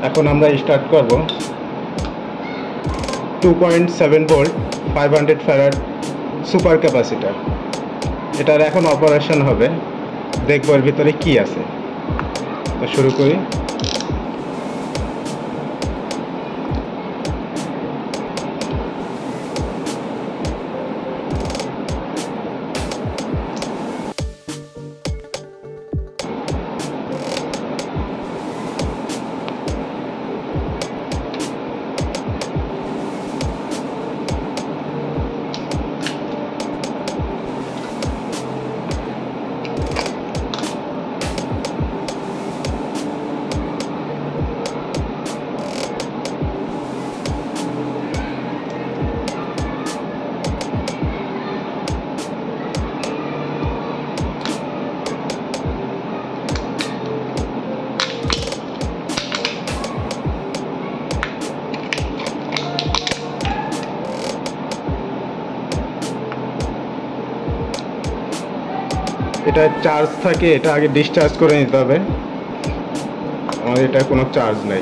এখন আমরা স্টার্ট করব 2.7 ভোল্ট 500 ফ্যারাড সুপার ক্যাপাসিটর। এটার এখন অপারেশন হবে, দেখব এর ভিতরে কি আছে। তো শুরু করি। এটা চার্জ থাকে, এটা আগে ডিসচার্জ করে নিতে হবে। আমার এটা কোনো চার্জ নাই।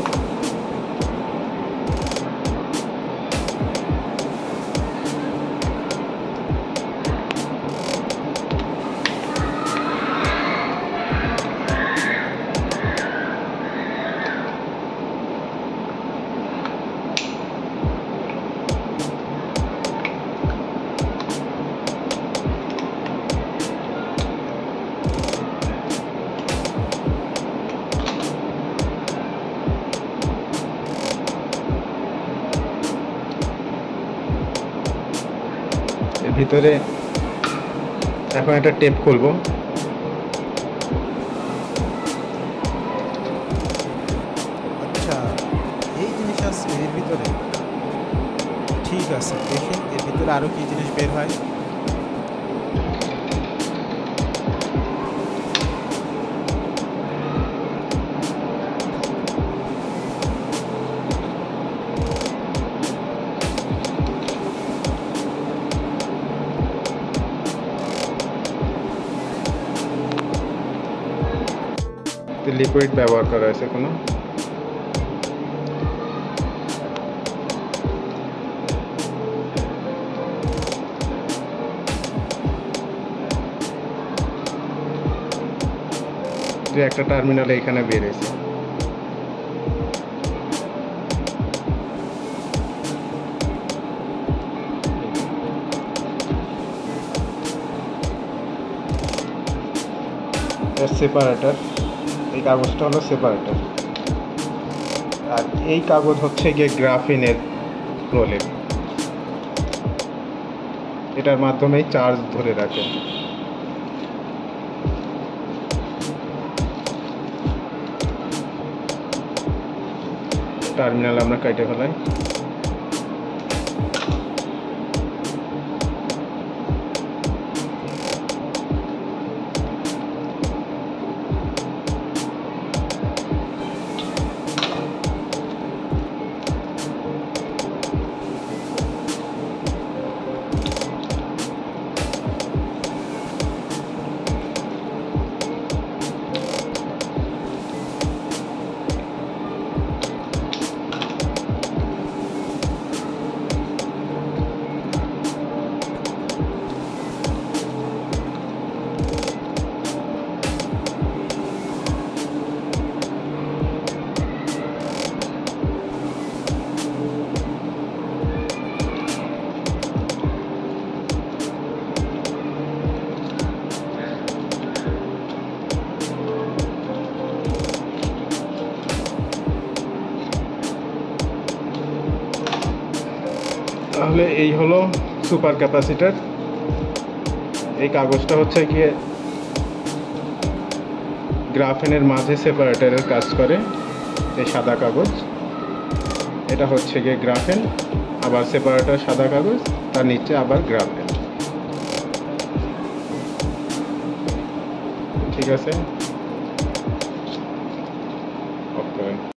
ভিতরে এখন একটা টেপ খুলবো। আচ্ছা, এই জিনিস আছে এর ভিতরে। ঠিক আছে, দেখি এর ভিতরে আরো কি জিনিস বের হয়। লিকুইড ব্যবহার করা হয়েছে কোনো। একটা টার্মিনাল এখানে বেরিয়েছে। সেপারেটর, এই কাগজটা হলো সেপারেটর, আর এই কাগজ হচ্ছে গিয়ে গ্রাফিনের প্রলেপ। এটার মাধ্যমেই চার্জ ধরে রাখে। টার্মিনাল আমরা কেটে ফেলাই। তাহলে এই হলো সুপার ক্যাপাসিটর। এই কাগজটা হচ্ছে গিয়ে গ্রাফিনের মাঝে সেপারেটরের কাজ করে। এই সাদা কাগজ, এটা হচ্ছে গিয়ে গ্রাফিন, আবার সেপারেটর সাদা কাগজ, তার নিচে আবার গ্রাফিন। ঠিক আছে।